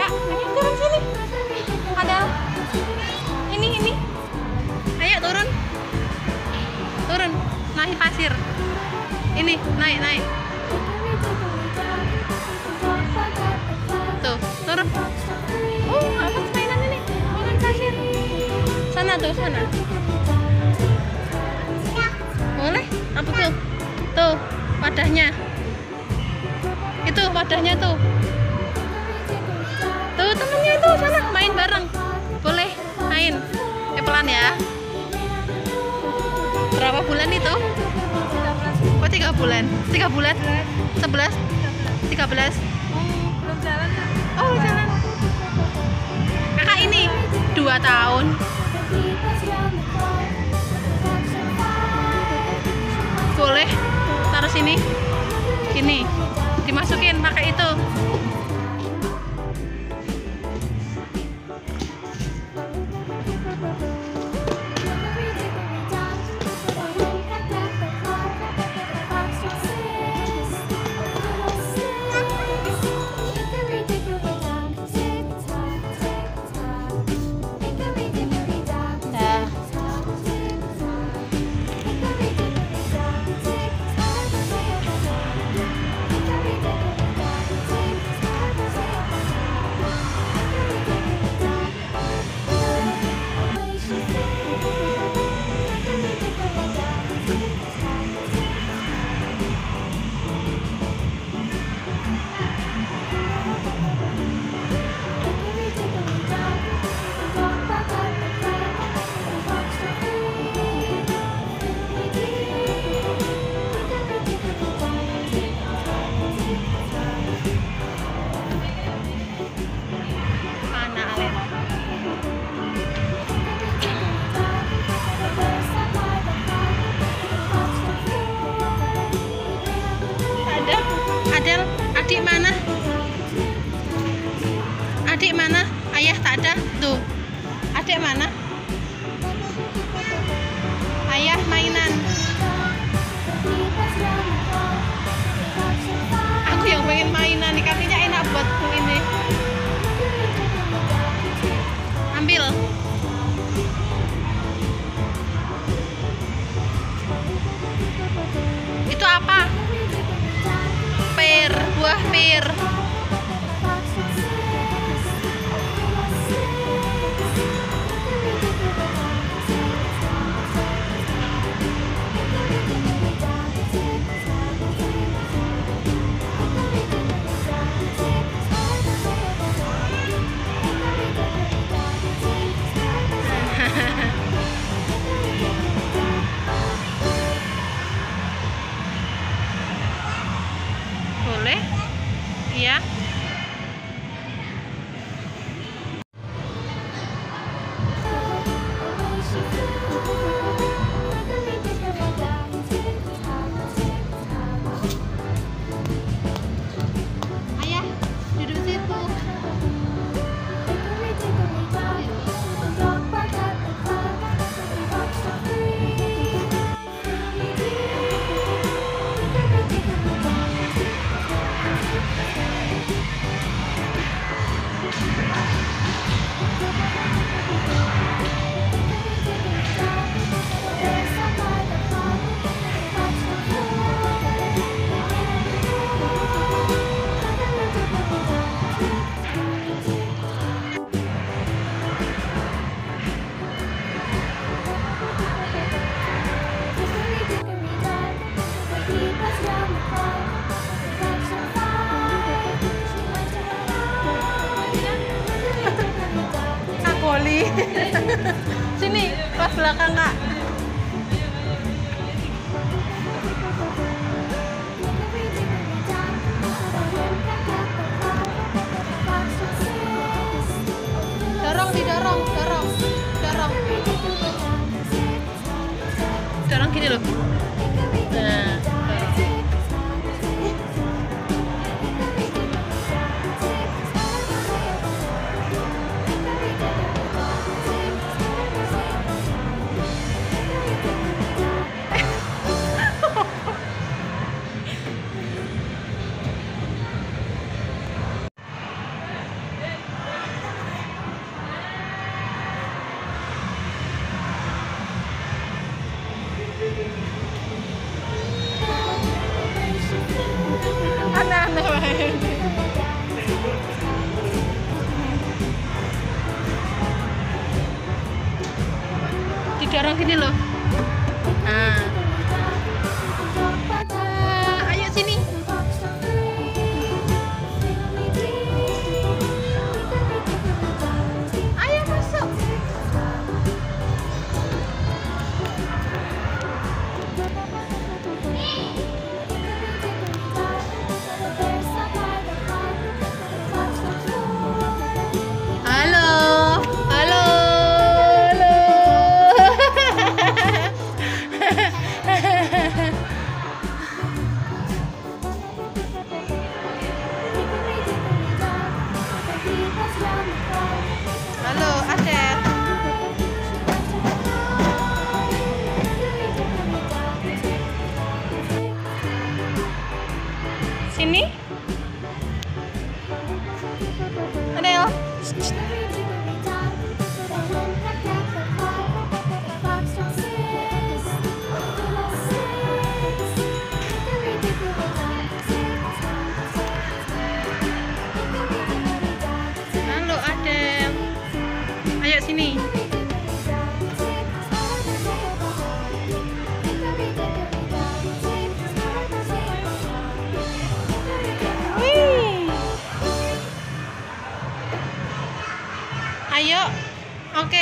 Kak, ayo turun sini. Ada ini. Ayo turun. Turun, naik pasir. Ini, naik. Tuh, turun. Apa mainan ini? Mainan pasir. Sana. Boleh? Apa tuh? Tuh, wadahnya. Itu wadahnya tuh. Tuh, temennya itu sana main bareng. Boleh main. Pelan ya. Berapa bulan itu? Oh, 3 bulan. 3 bulan? 11? 13? Belum jalan ya? Oh, jalan. Kakak ini 2 tahun. Boleh taruh sini. Gini. Dimasukin pakai itu. Adik mana? Adik mana? Ayah tak ada. Tuh. Adik mana? Ayah mainan. Aku yang pengen mainan nih, kakinya enak buatku ini. Ambil. Itu apa? Buah pir. Boleh? Iya. Ayah, duduk situ. Sini, pas belakang Kak. Didorong. Dorong gini loh. Nah. gini loh. Nah. Ayo sini. Ayo masuk. Halo, halo, halo. Halo, Aset. Sini. Adel. Halo, Adel. Ayo sini. Wih. Ayo. Oke.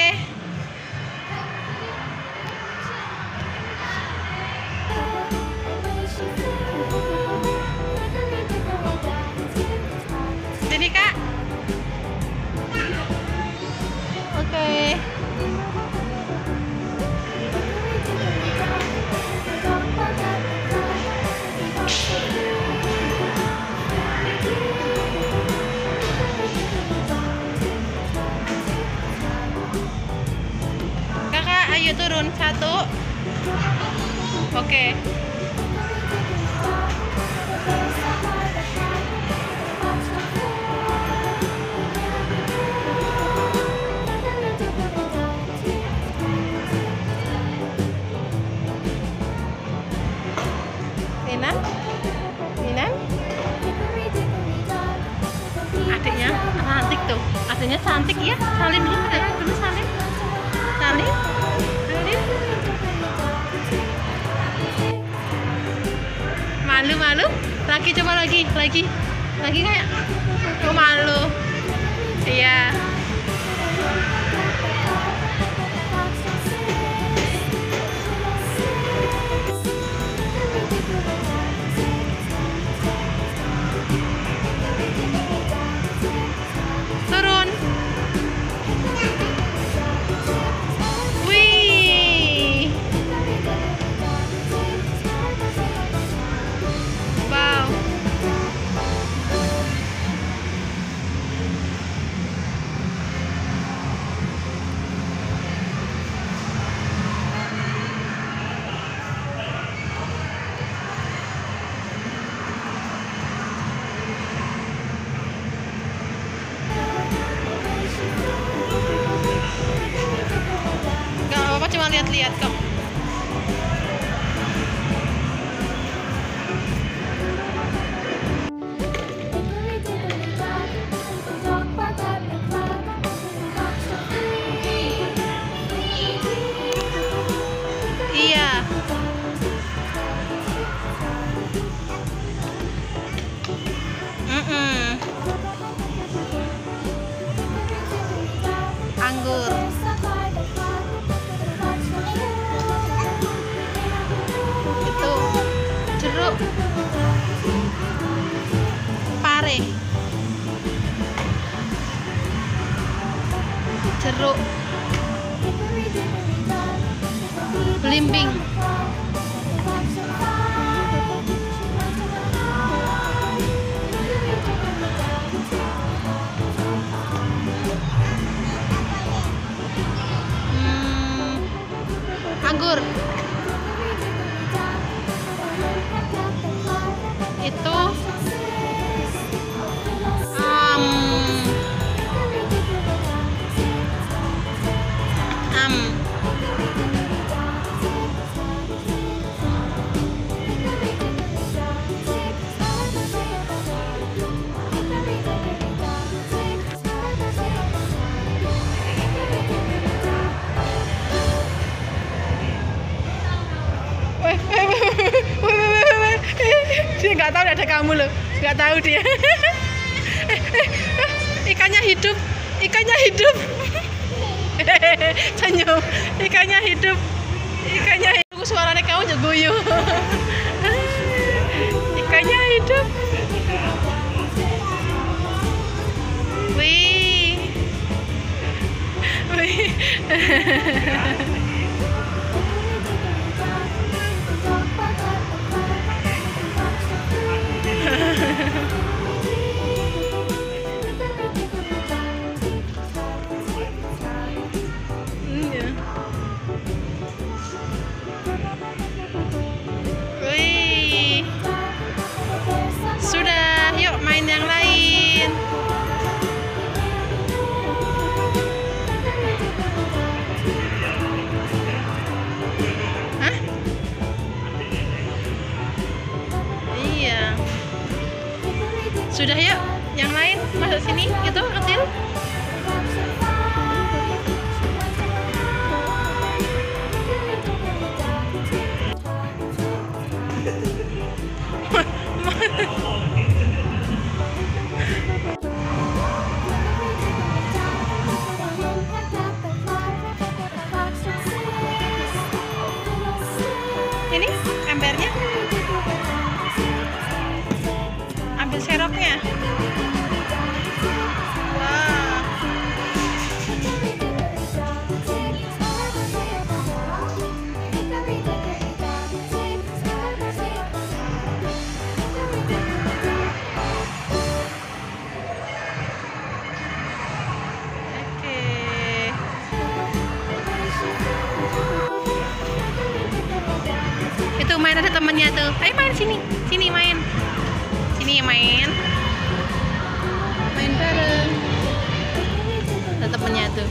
Sini, Kak. Oke. Kakak, ayo turun. 1. Oke. Ninan? Ninan? Adiknya cantik tuh. Adiknya cantik ya. Salim dulu ya. Dulu salim. Salim. Salim. Malu-malu. Lagi, coba lagi. Lagi kayak. Oh, malu. Iya. Turun. Wih. Wow. Gak apa-apa, cuma lihat-lihat kok. Iya. Anggur. Itu jeruk. Pare. Jeruk. Belimbing. Anggur. Itu kamu loh, nggak tahu dia. Ikannya hidup, ikannya hidup. Senyum, ikannya hidup, ikannya hidup. Suaranya kamu juga guyu. Ikannya hidup. Wih, wih. Wih, sudah, yuk main yang lain. Hah? Iya. Sudah, yuk yang lain masuk sini, itu kecil. Ini embernya, ambil seroknya. Wah. Itu main, ada temennya tuh. Ayo main sini, sini main, sini main, main bareng. Ada temennya tuh.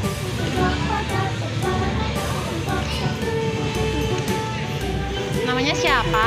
Namanya siapa?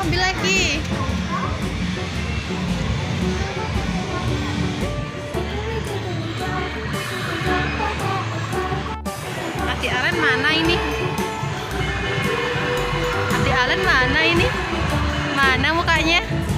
ambil lagi. Adik Aren mana ini? Adik Aren mana ini? Mana mukanya?